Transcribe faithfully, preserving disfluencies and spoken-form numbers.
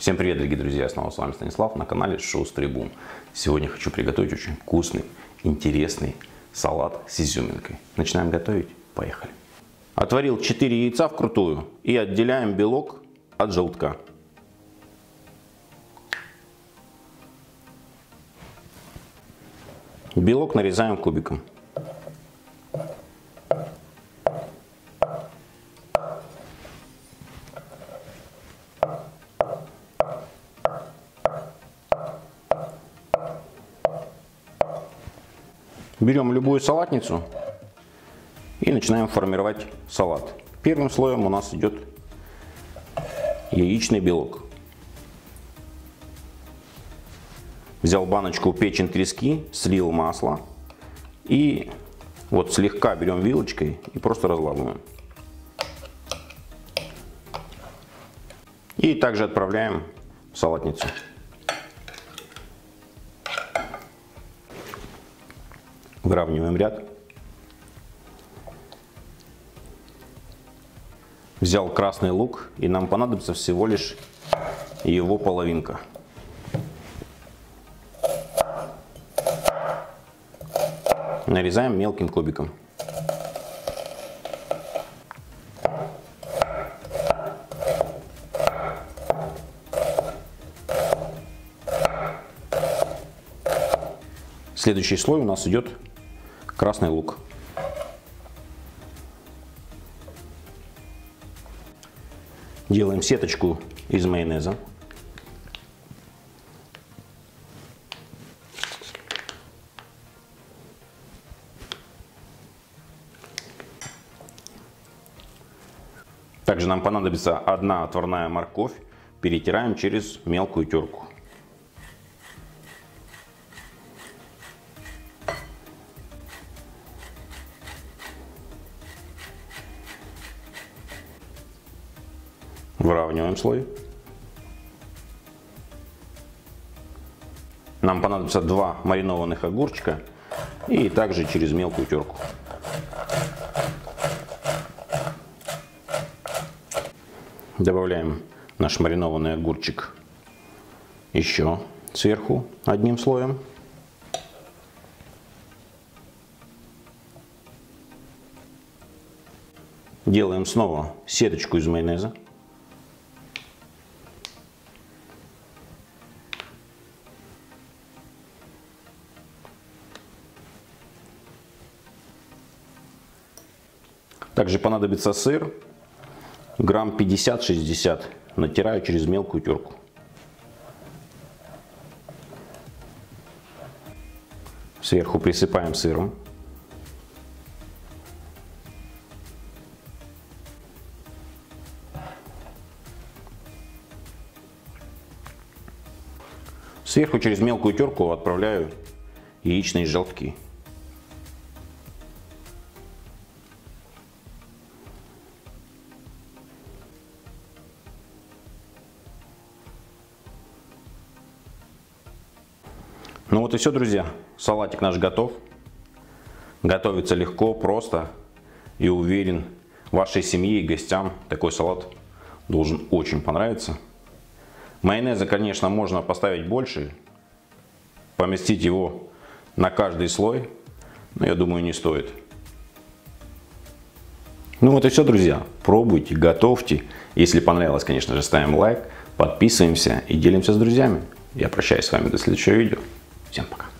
Всем привет, дорогие друзья, снова с вами Станислав на канале Шустрый Бум. Сегодня хочу приготовить очень вкусный, интересный салат с изюминкой. Начинаем готовить? Поехали. Отварил четыре яйца вкрутую и отделяем белок от желтка. Белок нарезаем кубиком. Берем любую салатницу и начинаем формировать салат. Первым слоем у нас идет яичный белок. Взял баночку печень трески, слил масло и вот слегка берем вилочкой и просто разламываем. И также отправляем в салатницу. Выравниваем ряд. Взял красный лук, и нам понадобится всего лишь его половинка. Нарезаем мелким кубиком. Следующий слой у нас идет красный лук. Делаем сеточку из майонеза. Также нам понадобится одна отварная морковь. Перетираем через мелкую терку. Выравниваем слой. Нам понадобится два маринованных огурчика и также через мелкую терку. Добавляем наш маринованный огурчик еще сверху одним слоем. Делаем снова сеточку из майонеза. Также понадобится сыр, грамм пятьдесят-шестьдесят, натираю через мелкую терку. Сверху присыпаем сыром. Сверху через мелкую терку отправляю яичные желтки. Ну вот и все, друзья. Салатик наш готов. Готовится легко, просто и уверен, вашей семье и гостям такой салат должен очень понравиться. Майонеза, конечно, можно поставить больше, поместить его на каждый слой, но я думаю, не стоит. Ну вот и все, друзья. Пробуйте, готовьте. Если понравилось, конечно же, ставим лайк, подписываемся и делимся с друзьями. Я прощаюсь с вами до следующего видео. Всем пока.